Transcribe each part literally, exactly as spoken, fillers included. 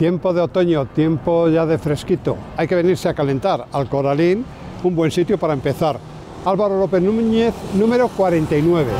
Tiempo de otoño, tiempo ya de fresquito. Hay que venirse a calentar al Coralín, un buen sitio para empezar. Álvaro López Núñez, número cuarenta y nueve.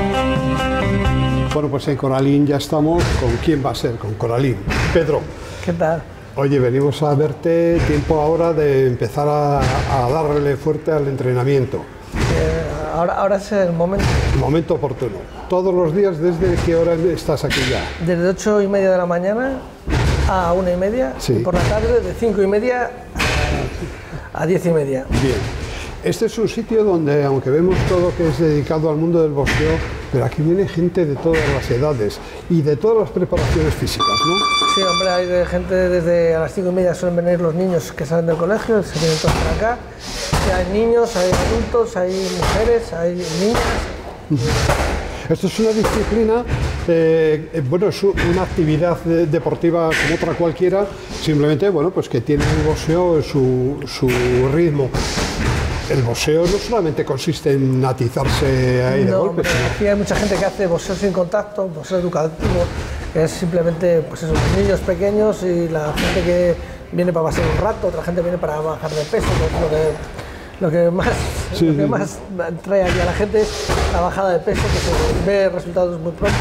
Bueno, pues en Coralín ya estamos. ¿Con quién va a ser? Con Coralín. Pedro. ¿Qué tal? Oye, venimos a verte, tiempo ahora de empezar a, a darle fuerte al entrenamiento. Eh, ahora, ahora es el momento. Momento oportuno. Todos los días, ¿desde qué hora estás aquí ya? Desde ocho y media de la mañana a una y media, Sí. y por la tarde de cinco y media a, a diez y media. Bien. Este es un sitio donde, aunque vemos todo que es dedicado al mundo del boxeo, pero aquí viene gente de todas las edades y de todas las preparaciones físicas, ¿no? Sí, hombre, hay de gente desde a las cinco y media suelen venir los niños que salen del colegio, se vienen todos para acá. Sí, hay niños, hay adultos, hay mujeres, hay niñas. Esto es una disciplina, eh, bueno, es una actividad de, deportiva como otra cualquiera, simplemente, bueno, pues que tiene el boxeo su, su ritmo. El boxeo no solamente consiste en atizarse ahí de No, golpes, hombre, aquí hay mucha gente que hace boxeo sin contacto, boxeo educativo, que es simplemente pues eso, los niños pequeños y la gente que viene para pasar un rato, otra gente viene para bajar de peso, que es lo que, lo que más, Sí, lo que sí. más trae aquí a la gente es la bajada de peso, que se ve resultados muy pronto.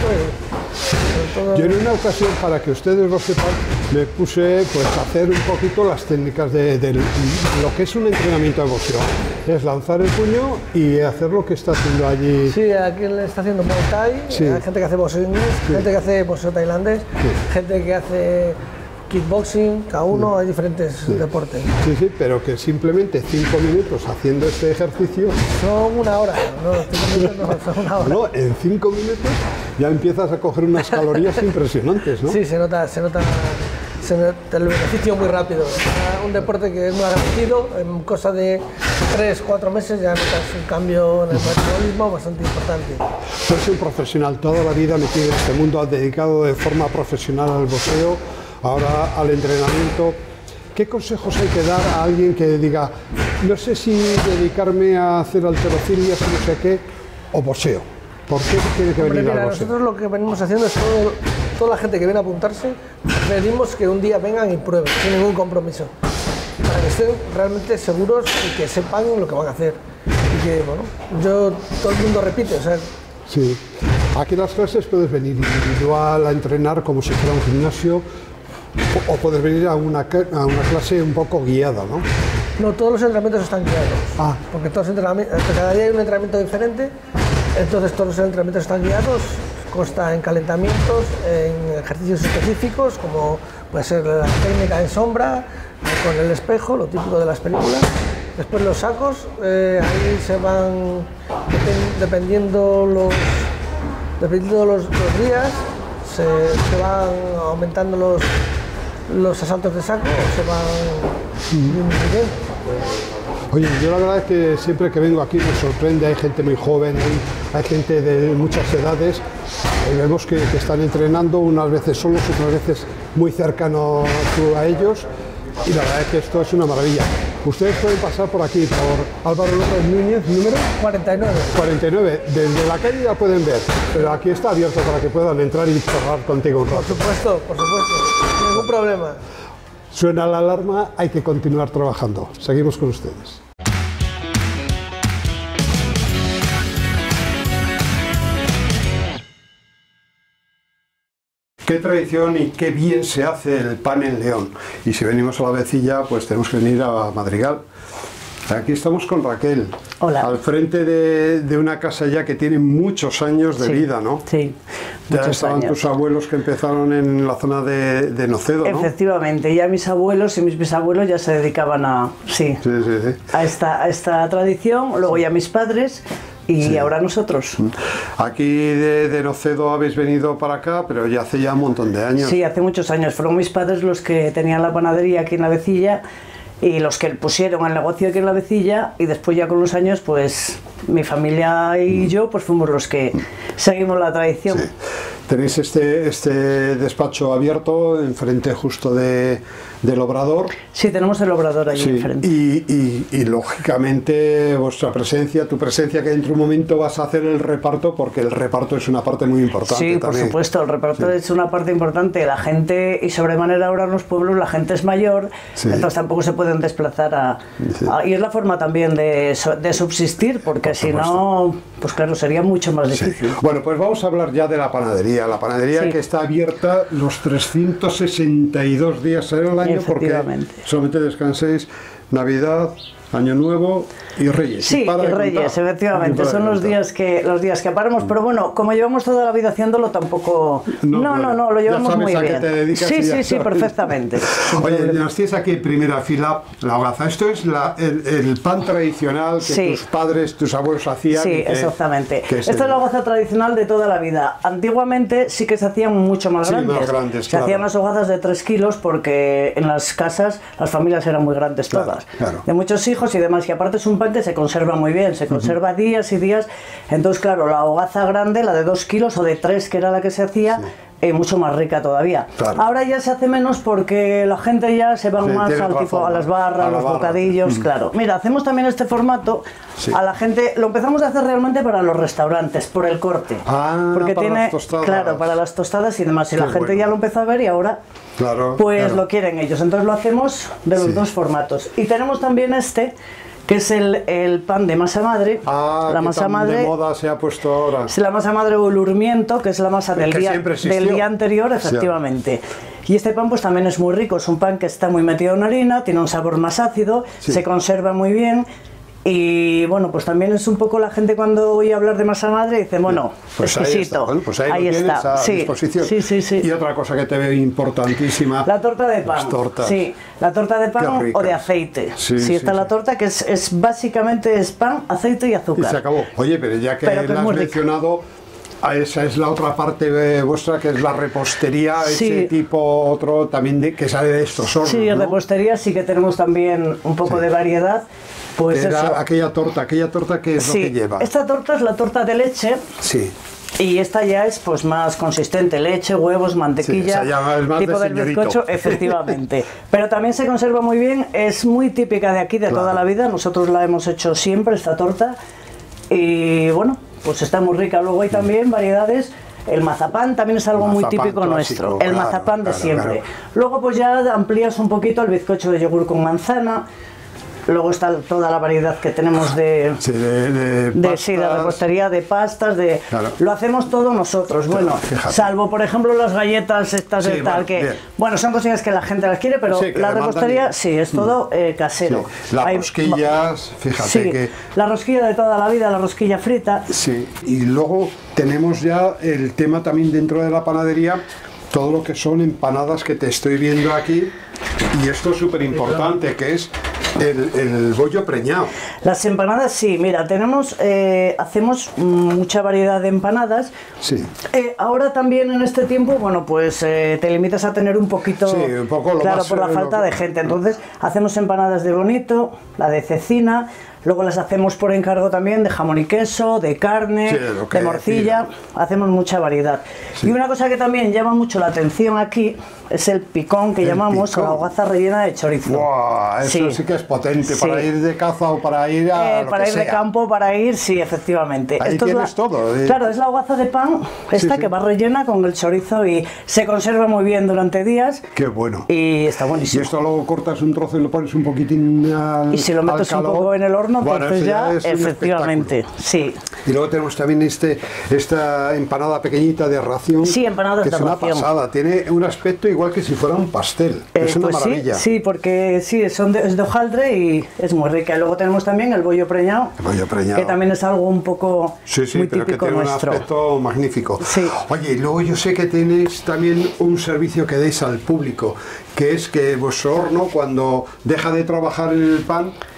Y sobre todo, Yo en una ocasión, para que ustedes lo sepan, me puse pues, a hacer un poquito las técnicas de, de lo que es un entrenamiento de boxeo. Es lanzar el puño y hacer lo que está haciendo allí. sí, aquí le está haciendo Muay Thai, Sí. hay gente que hace boxeo inglés, Sí. gente que hace boxeo tailandés, Sí. gente que hace kickboxing, K uno, hay diferentes deportes. Sí, sí, pero que simplemente cinco minutos haciendo este ejercicio, Son una hora, no, cinco minutos no, son una hora. ¿no? En cinco minutos ya empiezas a coger unas calorías impresionantes, ¿no? Sí, se nota, se nota, se nota el beneficio muy rápido. Es un deporte que es muy agradecido, en cosa de tres, cuatro meses ya notas un cambio en el metabolismo bastante importante. Soy un profesional, toda la vida metido en este mundo, dedicado de forma profesional al boxeo, ahora al entrenamiento. ¿Qué consejos hay que dar a alguien que diga, no sé si dedicarme a hacer halterofilia, si no sé qué, o boxeo? ¿Por qué tiene que Hombre, venir mira, al boxeo? nosotros lo que venimos haciendo es todo, toda la gente que viene a apuntarse, pedimos que un día vengan y prueben, sin ningún compromiso, para que estén realmente seguros y que sepan lo que van a hacer. Y que, bueno, yo, todo el mundo repite, o sea, Sí. Aquí en las clases puedes venir individual a entrenar como si fuera un gimnasio, o, o puedes venir a una, ca- a una clase un poco guiada, ¿no? no todos los entrenamientos están guiados, Ah. porque todos los entrenamientos, cada día hay un entrenamiento diferente, entonces todos los entrenamientos están guiados, consta en calentamientos, en ejercicios específicos, como puede ser la técnica en sombra, con el espejo, lo típico de las películas. Después los sacos, eh, ahí se van, depen- dependiendo los, dependiendo los, los días, se, se van aumentando los, los asaltos de saco o se van disminuyendo. Oye, yo la verdad es que siempre que vengo aquí me sorprende, hay gente muy joven, hay, hay gente de muchas edades, y vemos que, que están entrenando unas veces solos, otras veces muy cercano tú a ellos, y la verdad es que esto es una maravilla. Ustedes pueden pasar por aquí, por Álvaro López Núñez, número cuarenta y nueve. cuarenta y nueve. Desde la calle ya pueden ver, pero aquí está abierto para que puedan entrar y charlar contigo un Por rato. supuesto, por supuesto, ningún problema. Suena la alarma, hay que continuar trabajando. Seguimos con ustedes. Qué tradición y qué bien se hace el pan en León. Y si venimos a la Vecilla, pues tenemos que venir a Madrigal. Aquí estamos con Raquel. Hola. Al frente de, de una casa ya que tiene muchos años de Sí, vida, ¿no? Sí, Ya muchos estaban años. tus abuelos que empezaron en la zona de, de Nocedo, ¿no? Efectivamente, ya mis abuelos y mis bisabuelos ya se dedicaban a, sí, Sí, sí, sí. a, esta, a esta tradición, luego ya mis padres y Sí. ahora nosotros. Aquí de, de Nocedo habéis venido para acá, pero ya hace ya un montón de años. Sí, hace muchos años. Fueron mis padres los que tenían la panadería aquí en la Vecilla y los que pusieron el negocio aquí en la Vecilla, y después ya con los años pues mi familia y yo pues fuimos los que seguimos la tradición. Sí. Tenéis este, este despacho abierto enfrente justo de, del Obrador. Sí, tenemos el Obrador allí Sí, enfrente. Y, y, y lógicamente vuestra presencia, tu presencia, que dentro de un momento vas a hacer el reparto, porque el reparto es una parte muy importante. Sí, por también. supuesto, el reparto Sí. es una parte importante. La gente, y sobremanera ahora en los pueblos, la gente es mayor, Sí. entonces tampoco se pueden desplazar a, Sí. a- y es la forma también de, so- de subsistir, porque Por si supuesto. no, pues claro, sería mucho más Sí. difícil. Bueno, pues vamos a hablar ya de la panadería. La panadería Sí. que está abierta los trescientos sesenta y dos días al año, porque Efectivamente. solamente descanséis Navidad, Año Nuevo y Reyes. Sí, para y de Reyes, contar. efectivamente, Y para son de los contar. días que los días que paramos, pero bueno, como llevamos toda la vida haciéndolo, tampoco... No, No, no, bueno, no, lo ya llevamos sabes muy a qué bien. te dedicas Sí, y ya sí, sí, sabes. perfectamente. Sin Oye, problema. nos tienes aquí en primera fila la hogaza. Esto es la- el, el pan tradicional que Sí. tus padres, tus abuelos hacían. Sí, y que- exactamente. que Esta se- es la hogaza tradicional de toda la vida. Antiguamente sí que se hacían mucho más Sí, grandes. más grandes, se claro. hacían las hogazas de tres kilos porque en las casas las familias eran muy grandes Claro, todas. claro. De muchos hijos y demás. Y aparte es un pan que se conserva muy bien, se conserva días y días. Entonces, claro, la hogaza grande, la de dos kilos o de tres, que era la que se hacía, eh, mucho más rica todavía. Claro. Ahora ya se hace menos porque la gente ya se va Sí, más tiene al otra tipo, a forma, las barras, a la los barra. bocadillos, claro. Mira, hacemos también este formato. Sí. A la gente lo empezamos a hacer realmente para los restaurantes, por el corte. Ah, porque para tiene, las tostadas. claro, para las tostadas y demás. Y Qué la gente bueno. ya lo empezó a ver y ahora Claro, pues claro. lo quieren ellos. Entonces lo hacemos de los Sí. dos formatos. Y tenemos también este, que es el, el pan de masa madre. Ah, la que masa tan madre. de moda se ha puesto ahora. Es la masa madre o el urmiento, que es la masa del que día, siempre existió. del día anterior, Sí. efectivamente. Y este pan pues también es muy rico, es un pan que está muy metido en harina, tiene un sabor más ácido, Sí. se conserva muy bien. Y bueno, pues también es un poco la gente cuando oye hablar de masa madre dice, bueno, Pues ahí exquisito. está, bueno, pues ahí, lo tienes está. a Sí, disposición. sí, sí, sí. Y otra cosa que te veo importantísima. La torta de pan. Las tortas. Sí, la torta de pan Qué ricas. o de aceite. Sí, Sí, sí, está sí. la torta que es, es básicamente es pan, aceite y Y azúcar. se acabó. Oye, pero ya que Pero que la es has muy rica. mencionado, a esa es la otra parte eh, vuestra, que es la repostería, Sí. ese tipo otro también de, que sale de estos hornos, Sí, en ¿no? repostería sí que tenemos también un poco Sí. de variedad. Pues Era eso. aquella torta, aquella torta que es Sí, lo que lleva. esta torta es la torta de leche Sí. y esta ya es pues más consistente, leche, huevos, mantequilla, Sí, esa ya es más tipo de del señorito. bizcocho, efectivamente. Pero también se conserva muy bien, es muy típica de aquí de Claro. toda la vida, nosotros la hemos hecho siempre esta torta y bueno, pues está muy rica. Luego hay también variedades. El mazapán también es algo muy Mazapán típico clásico, nuestro, el claro, mazapán de claro, siempre. claro. Luego pues ya amplías un poquito el bizcocho de yogur con manzana. Luego está toda la variedad que tenemos de, Sí, de, de de, sí, de pastas. repostería, de pastas, de Claro. lo hacemos todo nosotros. Bueno, fíjate. salvo por ejemplo las galletas estas Sí, de tal bueno, que, bien. bueno, son cosillas que la gente las quiere, pero Sí, que la le mandan repostería y- sí es todo eh, Sí. casero. Las Hay- rosquillas, fíjate sí, que... la rosquilla de toda la vida, la rosquilla frita. Sí, y luego tenemos ya el tema también dentro de la panadería, todo lo que son empanadas que te estoy viendo aquí, y esto es súper importante, que es el, el bollo preñado. Las empanadas sí, mira, tenemos, eh, hacemos mm, mucha variedad de empanadas. Sí. Eh, ahora también en este tiempo, bueno, pues eh, te limitas a tener un poquito, Sí, un poco lo claro, más, por la eh, falta lo- de gente. Entonces hacemos empanadas de bonito, la de cecina, luego las hacemos por encargo también de jamón y queso, de carne, Sí, lo que de morcilla, hacemos mucha variedad. Sí. Y una cosa que también llama mucho la atención aquí es el picón que El llamamos, picón. o la hogaza rellena de chorizo. ¡Buah! Eso sí, que es potente, Sí. para ir de caza o para ir a Eh, lo para que ir de sea. campo, para ir, sí, efectivamente. Ahí Esto es tienes todo, eh. Claro, es la hogaza de pan, esta sí. que va rellena con el chorizo y se conserva muy bien durante días ¡Qué bueno! y está Y buenísimo. esto luego cortas un trozo y lo pones un poquitín al Y si lo al metes un calor. poco en el horno, Bueno, entonces eso ya, es un efectivamente, sí. espectáculo. Y luego tenemos también este, esta empanada pequeñita de ración. Sí, empanadas que de es una ración. pasada. Tiene un aspecto igual que si fuera un pastel. Eh, es una pues sí, maravilla. sí, porque sí, son de, es de hojaldre y es muy rica. Y luego tenemos también el bollo preñado, El bollo preñado. que también es algo un poco Sí, sí, muy pero que típico tiene nuestro. un aspecto magnífico. Sí. Oye, y luego yo sé que tenéis también un servicio que deis al público, que es que vuestro horno, cuando deja de trabajar en el pan,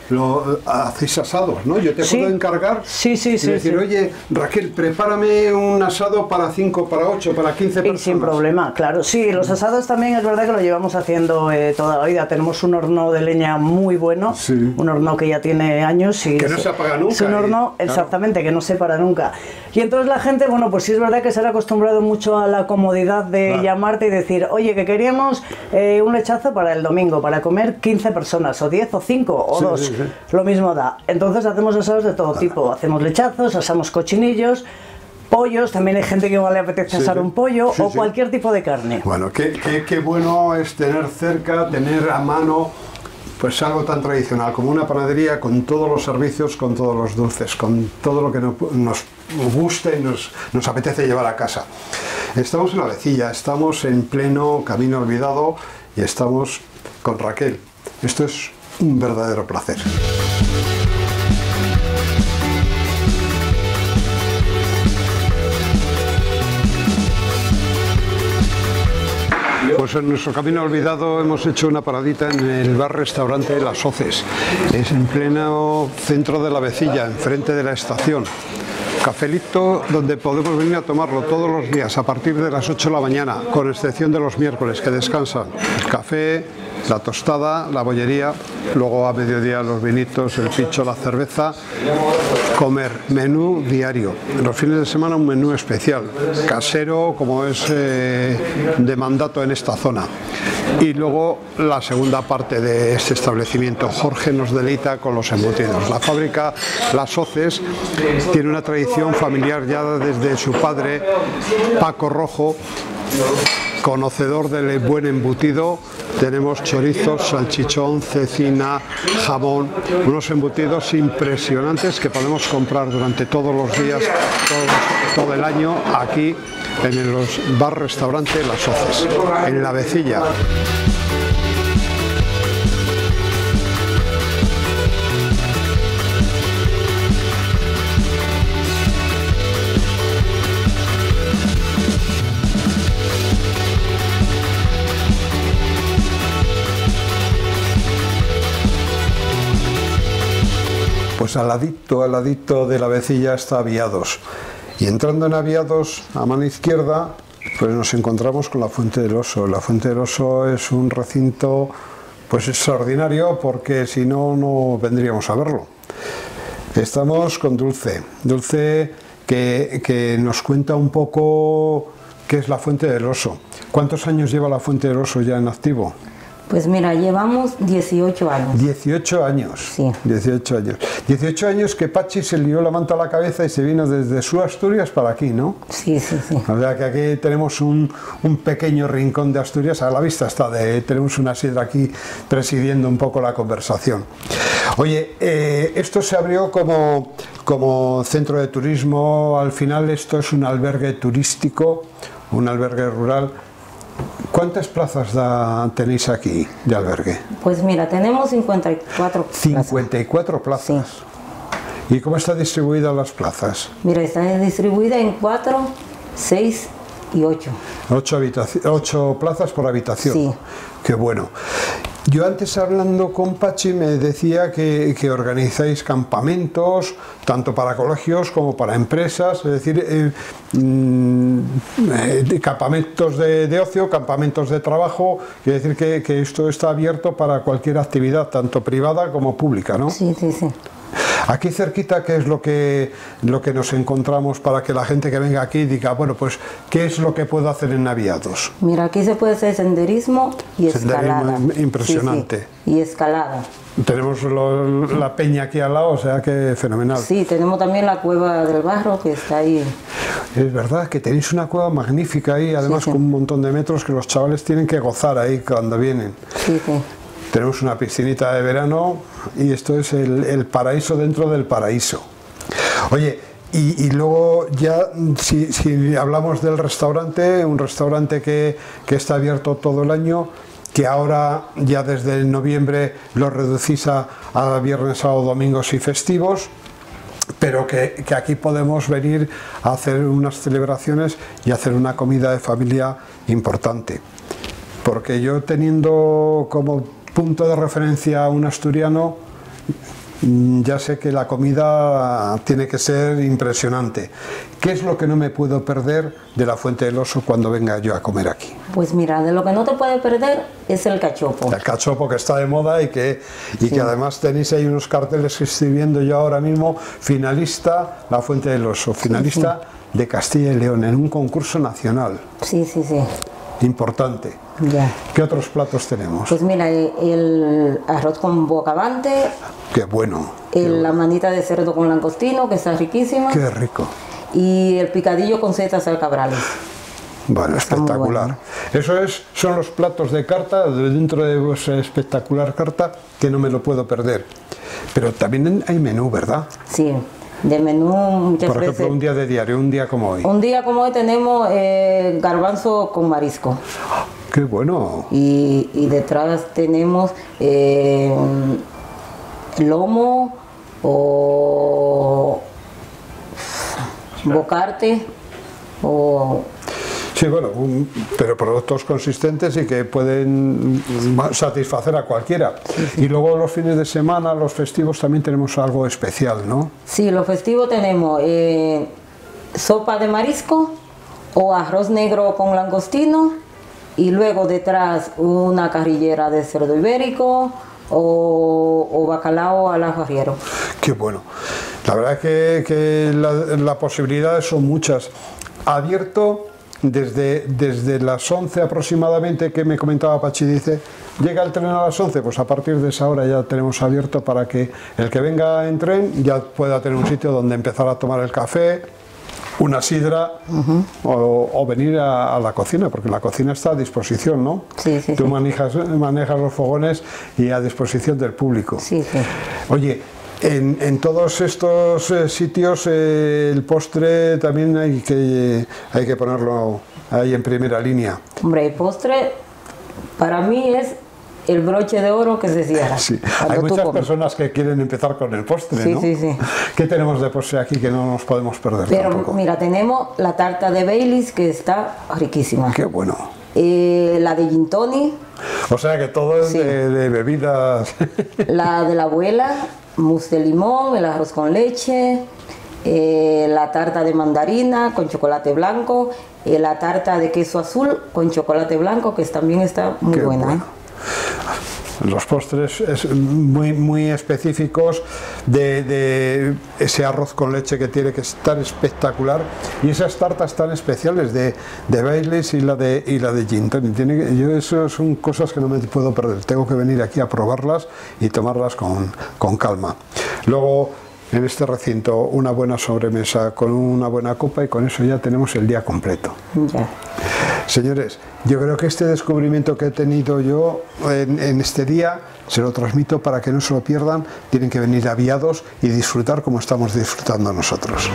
lo, hacéis asados, ¿no? Yo te Sí. puedo encargar Sí, sí, y sí, decir, sí. oye, Raquel, prepárame un asado para cinco, para ocho, para quince Y personas. sin problema, claro. Sí, los asados también es verdad que lo llevamos haciendo eh, toda la vida. Tenemos un horno de leña muy bueno, Sí. un horno que ya tiene años y Que no se apaga nunca, es un horno, y- claro. exactamente, que no se para nunca. Y entonces la gente, bueno, pues sí es verdad que se ha acostumbrado mucho a la comodidad de Claro. llamarte y decir, oye, que queríamos eh, un lechazo para el domingo, para comer quince personas, o diez, o cinco, o Sí, dos. sí, sí. Lo mismo da. Entonces hacemos asados de todo tipo. Hacemos lechazos, asamos cochinillos, pollos, también hay gente que igual le apetece Sí, asar sí. un pollo, Sí, o sí. cualquier tipo de carne. Bueno, qué, qué, qué bueno es tener cerca, tener a mano, pues algo tan tradicional como una panadería con todos los servicios, con todos los dulces, con todo lo que no- nos gusta y nos, nos apetece llevar a casa. Estamos en La Vecilla, estamos en pleno Camino Olvidado y estamos con Raquel. Esto es un verdadero placer. Pues en nuestro Camino Olvidado hemos hecho una paradita en el bar-restaurante Las Hoces. Es en pleno centro de La Vecilla, enfrente de la estación. Cafelito donde podemos venir a tomarlo todos los días a partir de las ocho de la mañana, con excepción de los miércoles que descansan. El café, la tostada, la bollería, luego a mediodía los vinitos, el picho, la cerveza. Comer, menú diario. Los fines de semana un menú especial, casero como es eh, de mandato en esta zona. Y luego la segunda parte de este establecimiento, Jorge nos deleita con los embutidos. La fábrica Las Hoces tiene una tradición familiar ya desde su padre, Paco Rojo, conocedor del buen embutido. Tenemos chorizos, salchichón, cecina, jamón, unos embutidos impresionantes que podemos comprar durante todos los días, todo, todo el año, aquí en el bar-restaurante Las Hoces, en La Vecilla. Pues al ladito, al ladito de La Vecilla está Aviados. Y entrando en Aviados, a mano izquierda, pues nos encontramos con la Fuente del Oso. La Fuente del Oso es un recinto pues extraordinario, porque si no, no vendríamos a verlo. Estamos con Dulce. Dulce que, que nos cuenta un poco qué es la Fuente del Oso. ¿Cuántos años lleva la Fuente del Oso ya en activo? Pues mira, llevamos dieciocho años. dieciocho años. Sí. dieciocho años. dieciocho años que Pachi se lió la manta a la cabeza y se vino desde su Asturias para aquí, ¿no? Sí, sí, sí. O sea que aquí tenemos un, un pequeño rincón de Asturias, a la vista está, de, tenemos una sidra aquí presidiendo un poco la conversación. Oye, eh, esto se abrió como, como centro de turismo, al final esto es un albergue turístico, un albergue rural. ¿Cuántas plazas da, tenéis aquí de albergue? Pues mira, tenemos cincuenta y cuatro plazas. cincuenta y cuatro plazas. Sí. ¿Y cómo están distribuidas las plazas? Mira, está distribuida en cuatro, seis y ocho. Ocho, habitaci- ocho plazas por habitación. Sí. Qué bueno. Yo antes hablando con Pachi me decía que, que organizáis campamentos, tanto para colegios como para empresas, es decir, eh, mm, eh, campamentos de, de ocio, campamentos de trabajo, quiere decir que, que esto está abierto para cualquier actividad, tanto privada como pública, ¿no? Sí, sí, sí. Aquí cerquita, ¿qué es lo que, lo que nos encontramos para que la gente que venga aquí diga, bueno, pues, ¿qué es lo que puedo hacer en Aviados? Mira, aquí se puede hacer senderismo y Senderismo escalada. impresionante. Sí, sí. Y escalada. Tenemos lo- la peña aquí al lado, o sea que fenomenal. Sí, tenemos también la Cueva del Barro que está ahí. Es verdad que tenéis una cueva magnífica ahí, además Sí, sí. con un montón de metros que los chavales tienen que gozar ahí cuando vienen. Sí, sí. Tenemos una piscinita de verano y esto es el, el paraíso dentro del paraíso. Oye, y, y luego ya, si, si hablamos del restaurante, un restaurante que, que está abierto todo el año, que ahora ya desde noviembre lo reducís a, a viernes, sábado, domingos y festivos, pero que, que aquí podemos venir a hacer unas celebraciones y hacer una comida de familia importante. Porque yo teniendo como punto de referencia a un asturiano, ya sé que la comida tiene que ser impresionante. ¿Qué es lo que no me puedo perder de la Fuente del Oso cuando venga yo a comer aquí? Pues mira, de lo que no te puedes perder es el cachopo. El cachopo, que está de moda y que, y Sí. que además tenéis ahí unos carteles que estoy viendo yo ahora mismo. Finalista, la Fuente del Oso, finalista sí, sí. de Castilla y León en un concurso nacional. Sí, sí, sí. Importante. Ya. ¿Qué otros platos tenemos? Pues mira, el arroz con bocavante. Qué bueno. El, qué la bueno. manita de cerdo con langostino, que está riquísima. Qué rico. Y el picadillo con setas alcabrales. Bueno, Está espectacular. bueno. Eso es, son los platos de carta, dentro de vuestra espectacular carta, que no me lo puedo perder. Pero también hay menú, ¿verdad? Sí, de menú muchas Por ejemplo, veces. un día de diario, un día como hoy. Un día como hoy tenemos eh, garbanzo con marisco. ¡Qué bueno! Y, y detrás tenemos eh, lomo o bocarte o... Sí, bueno, un- pero productos consistentes y que pueden satisfacer a cualquiera. Y luego los fines de semana, los festivos, también tenemos algo especial, ¿no? Sí, los festivos tenemos eh, sopa de marisco o arroz negro con langostino y luego detrás una carrillera de cerdo ibérico o, o bacalao al ajo arriero. Qué bueno. La verdad es que, que la- las posibilidades son muchas. Abierto desde, desde las once aproximadamente, que me comentaba Pachi, dice, llega el tren a las once, pues a partir de esa hora ya tenemos abierto para que el que venga en tren ya pueda tener un sitio donde empezar a tomar el café, una sidra, o, o venir a, a la cocina, porque la cocina está a disposición, ¿no? Sí, sí, Tú sí. manejas, manejas los fogones y a disposición del público. Sí, sí. Oye, en, en todos estos eh, sitios eh, el postre también hay que, hay que ponerlo ahí en primera línea. Hombre, el postre para mí es el broche de oro que se cierra. Sí. cuando Hay tú muchas comes. personas que quieren empezar con el postre, Sí, ¿no? sí, sí. ¿Qué tenemos de postre aquí que no nos podemos perder Pero tampoco? mira, tenemos la tarta de Baileys que está riquísima. Qué bueno. Eh, la de gin tonic, O sea que todo es Sí. de, de bebidas. la de la abuela, mousse de limón, el arroz con leche, eh, la tarta de mandarina con chocolate blanco, eh, la tarta de queso azul con chocolate blanco, que también está muy Qué buena. bueno. Los postres es muy, muy específicos de, de ese arroz con leche que tiene que estar espectacular, y esas tartas tan especiales de, de Baileys y la de, y la de gin tonic. Tiene que- yo eso son cosas que no me puedo perder, tengo que venir aquí a probarlas y tomarlas con, con calma. Luego, en este recinto, una buena sobremesa con una buena copa, y con eso ya tenemos el día completo. Ya. Señores, yo creo que este descubrimiento que he tenido yo en, en este día, se lo transmito para que no se lo pierdan. Tienen que venir aviados y disfrutar como estamos disfrutando nosotros.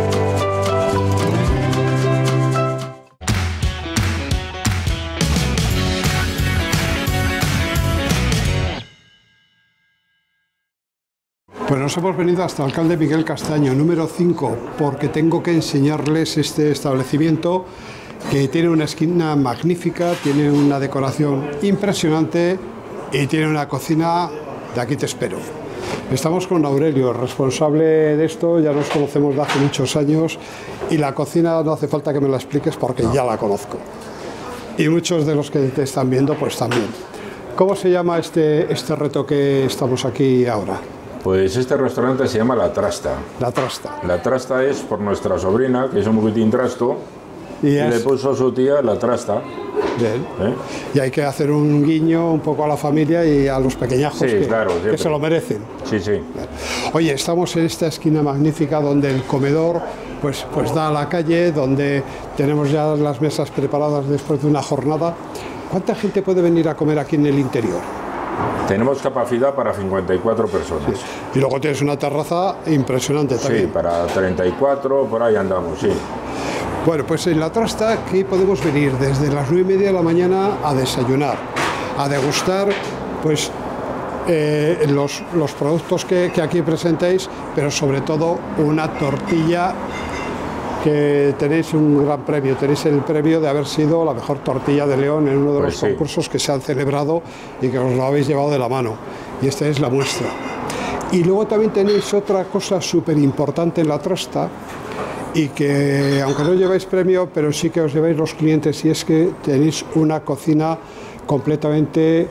Pues nos hemos venido hasta Alcalde Miguel Castaño, número cinco, porque tengo que enseñarles este establecimiento que tiene una esquina magnífica, tiene una decoración impresionante y tiene una cocina de aquí te espero. Estamos con Aurelio, responsable de esto, ya nos conocemos de hace muchos años, y la cocina no hace falta que me la expliques porque ya la conozco. Y muchos de los que te están viendo pues también. ¿Cómo se llama este, este reto que estamos aquí ahora? Pues este restaurante se llama La Trasta. La Trasta. La Trasta es por nuestra sobrina, que es un poquitín trasto, Y, y es- le puso a su tía La Trasta. Bien. ¿eh? Y hay que hacer un guiño un poco a la familia y a los pequeñajos Sí, que, claro, que siempre. se lo merecen. Sí, sí. Oye, estamos en esta esquina magnífica donde el comedor pues, pues da a la calle, donde tenemos ya las mesas preparadas después de una jornada. ¿Cuánta gente puede venir a comer aquí en el interior? Tenemos capacidad para cincuenta y cuatro personas. Y luego tienes una terraza impresionante Sí, también. para treinta y cuatro, por ahí andamos, sí. Bueno, pues en La Trasta aquí podemos venir desde las nueve y media de la mañana a desayunar, a degustar pues eh, los, los productos que, que aquí presentéis, pero sobre todo una tortilla que tenéis un gran premio, tenéis el premio de haber sido la mejor tortilla de León en uno de Pues los sí. concursos que se han celebrado y que os lo habéis llevado de la mano. Y esta es la muestra. Y luego también tenéis otra cosa súper importante en la trasta, y que aunque no lleváis premio, pero sí que os lleváis los clientes, y es que tenéis una cocina completamente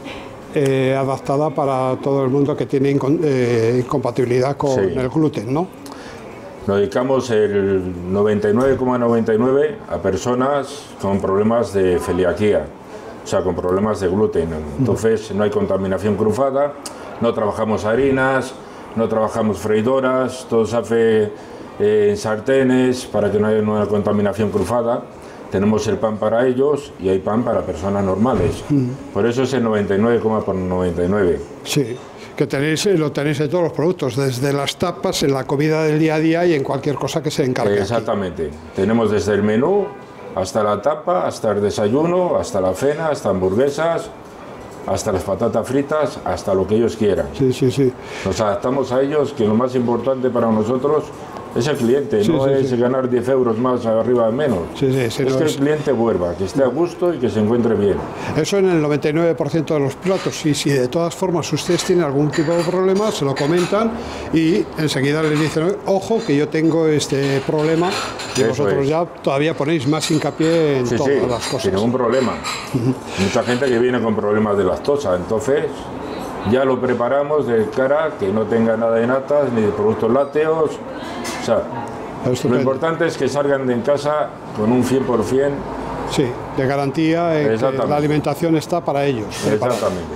eh, adaptada para todo el mundo que tiene incon eh, incompatibilidad con sí. el gluten, ¿no? Nos dedicamos el noventa y nueve coma noventa y nueve a personas con problemas de celiaquía, o sea, con problemas de gluten. Entonces no hay contaminación cruzada, no trabajamos harinas, no trabajamos freidoras, todo se hace eh, en sartenes para que no haya una contaminación cruzada. Tenemos el pan para ellos y hay pan para personas normales. Mm. Por eso es el noventa y nueve coma noventa y nueve. Sí, que tenéis, lo tenéis en todos los productos, desde las tapas, en la comida del día a día y en cualquier cosa que se encargue. Exactamente. Aquí. Tenemos desde el menú hasta la tapa, hasta el desayuno, hasta la cena, hasta hamburguesas, hasta las patatas fritas, hasta lo que ellos quieran. Sí, sí, sí. Nos adaptamos a ellos, que lo más importante para nosotros es el cliente, sí, no sí, es sí. ganar diez euros más arriba o menos. Sí, sí, sí, es no que es... el cliente vuelva, que esté a gusto y que se encuentre bien. Eso en el noventa y nueve por ciento de los platos. Y si de todas formas ustedes tienen algún tipo de problema, se lo comentan y enseguida les dicen, ojo, que yo tengo este problema, y Eso vosotros es. ya todavía ponéis más hincapié en sí, todas sí, las cosas. Sin ningún problema. Uh-huh. Mucha gente que viene con problemas de lactosa, entonces ya lo preparamos de cara que no tenga nada de natas ni de productos lácteos. O sea, lo importante es que salgan de en casa con un cien por cien. Sí, de garantía, eh, que la alimentación está para ellos. Exactamente.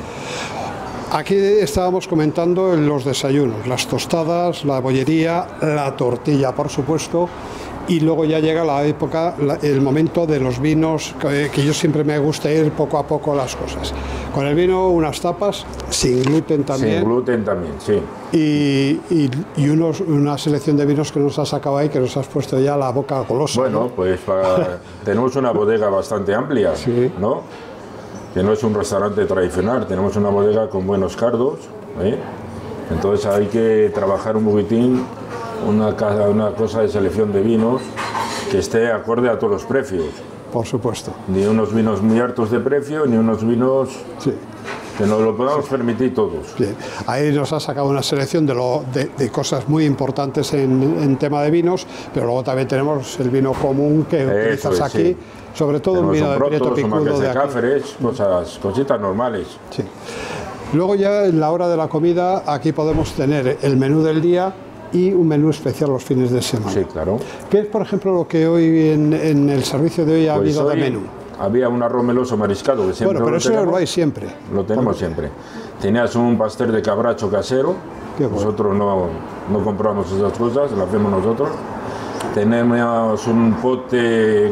Aquí estábamos comentando los desayunos, las tostadas, la bollería, la tortilla, por supuesto. Y luego ya llega la época, la, el momento de los vinos, que, que yo siempre me gusta ir poco a poco las cosas. Con el vino, unas tapas, sin gluten también. Sin gluten también, sí. Y, y, y unos, una selección de vinos que nos has sacado ahí, que nos has puesto ya la boca golosa. Bueno, ¿no? pues para, tenemos una bodega bastante amplia, sí. ¿no? Que no es un restaurante tradicional, tenemos una bodega con buenos cardos, ¿eh? Entonces hay que trabajar un poquitín. Una, una cosa de selección de vinos que esté acorde a todos los precios. Por supuesto. Ni unos vinos muy altos de precio, ni unos vinos sí. que nos lo podamos sí. permitir todos. Bien. Ahí nos ha sacado una selección de, lo, de, de cosas muy importantes en, en tema de vinos, pero luego también tenemos el vino común que Eso utilizas es, aquí, sí. sobre todo tenemos un vino un de Prieto Picudo de aquí. Cáceres, cosas, cositas normales. Sí. Luego ya en la hora de la comida, aquí podemos tener el menú del día y un menú especial los fines de semana. Sí, claro. ¿Qué es, por ejemplo, lo que hoy en, en el servicio de hoy ha pues habido hoy de menú? Había un arroz meloso mariscado, que siempre Bueno, pero lo eso tenemos. lo hay siempre. Lo tenemos siempre. Tenías un pastel de cabracho casero, bueno. Nosotros no, no compramos esas cosas, las hacemos nosotros. Tenemos un pote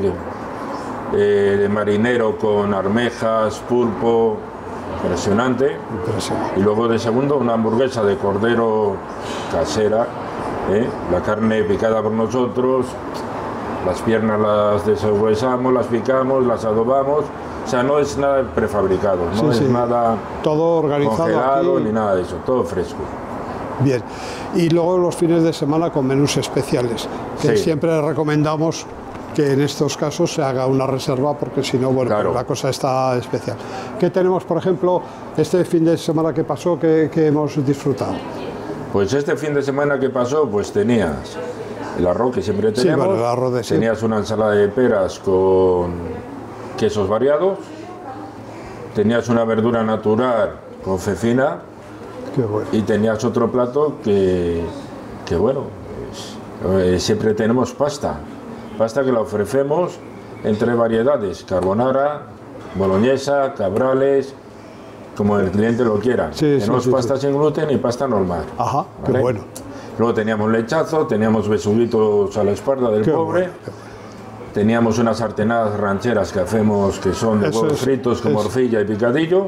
eh, de marinero con armejas, pulpo, impresionante. impresionante. Y luego de segundo una hamburguesa de cordero casera. ¿Eh? La carne picada por nosotros, las piernas las deshuesamos, las picamos, las adobamos, o sea, no es nada prefabricado, no sí, es sí. nada todo organizado congelado aquí. Ni nada de eso, todo fresco. Bien, y luego los fines de semana con menús especiales, que sí. siempre recomendamos que en estos casos se haga una reserva porque si no, bueno, claro. la cosa está especial. ¿Qué tenemos, por ejemplo, este fin de semana que pasó que, que hemos disfrutado? Pues este fin de semana que pasó, pues tenías el arroz que siempre tenemos, sí, bueno, el arroz de tenías una ensalada de peras con quesos variados, tenías una verdura natural con cecina. Qué bueno. Y tenías otro plato que, que bueno, pues, eh, siempre tenemos pasta, pasta que la ofrecemos entre variedades, carbonara, boloñesa, cabrales, como el cliente lo quiera. Sí, tenemos sí, sí, pasta sí. sin gluten y pasta normal. Ajá, ¿vale? qué bueno. Luego teníamos lechazo, teníamos besuguitos a la espalda del qué pobre. Bueno, qué bueno. Teníamos unas sartenadas rancheras que hacemos que son de Eso huevos es, fritos con es. morcilla y picadillo.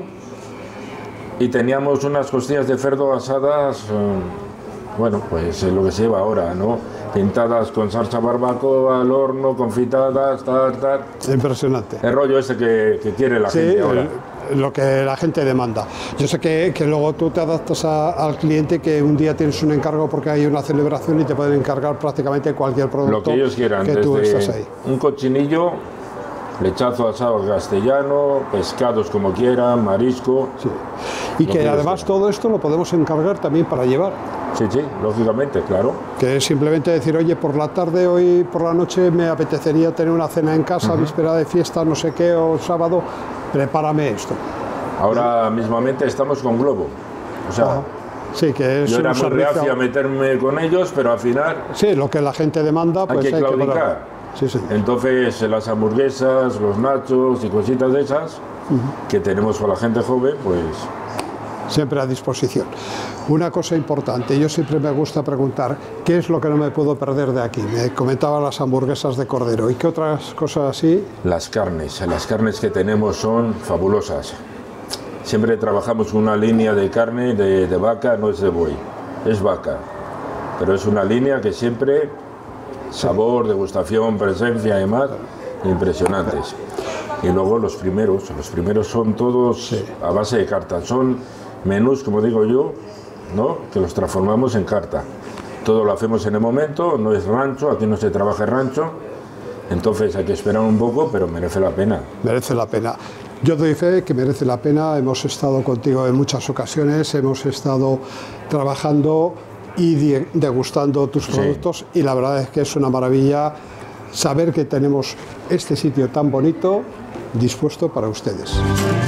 Y teníamos unas costillas de cerdo asadas, eh, bueno, pues es lo que se lleva ahora, ¿no? Pintadas con salsa barbacoa al horno, confitadas, tal, tal. Impresionante. El rollo ese que, que quiere la sí, gente ahora. El, lo que la gente demanda. Yo sé que, que luego tú te adaptas a, al cliente, que un día tienes un encargo porque hay una celebración y te pueden encargar prácticamente cualquier producto lo que ellos quieran, que tú desde estás ahí. Un cochinillo, lechazo asado castellano, pescados como quieran, marisco. Sí. Y que además todo esto lo podemos encargar también para llevar. Sí, sí, lógicamente, claro. Que es simplemente decir, oye, por la tarde, hoy por la noche me apetecería tener una cena en casa, uh-huh. víspera de fiesta, no sé qué, o sábado, prepárame esto. Ahora ¿sí? mismamente estamos con Glovo. O sea, Ajá. Sí, que es yo era un muy servicio... reacio a meterme con ellos, pero al final... Sí, lo que la gente demanda, pues hay que hay claudicar. Que sí, sí. Entonces, las hamburguesas, los nachos y cositas de esas uh-huh. que tenemos con la gente joven, pues... siempre a disposición. Una cosa importante, yo siempre me gusta preguntar, ¿qué es lo que no me puedo perder de aquí? Me comentaba las hamburguesas de cordero, ¿y qué otras cosas así? Las carnes, las carnes que tenemos son fabulosas. Siempre trabajamos una línea de carne de, de vaca, no es de buey, es vaca. Pero es una línea que siempre, sabor, degustación, presencia y demás, impresionantes. Y luego los primeros, los primeros son todos sí. a base de carta, son menús, como digo yo, ¿no? Que los transformamos en carta. Todo lo hacemos en el momento, no es rancho, aquí no se trabaja rancho, entonces hay que esperar un poco, pero merece la pena. Merece la pena. Yo doy fe que merece la pena, hemos estado contigo en muchas ocasiones, hemos estado trabajando y degustando tus productos sí. y la verdad es que es una maravilla saber que tenemos este sitio tan bonito dispuesto para ustedes.